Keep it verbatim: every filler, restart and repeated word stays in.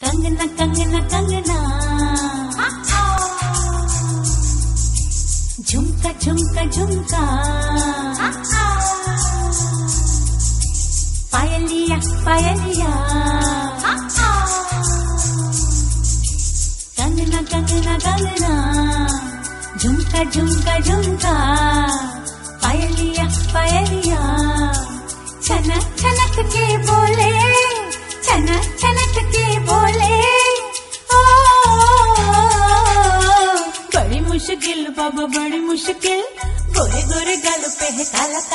कंगना कंगना कंगना, झुमका झुमका झुमका, पायलिया पायलिया, कंगना कंगना कंगना, झुमका झुमका झुमका, पायलिया पायलिया, छनक छनक के बोले, छनक छनक के बोले, ओ, बड़ी मुश्किल बाबा बड़ी मुश्किल, गोरे गोरे गालों पे है काला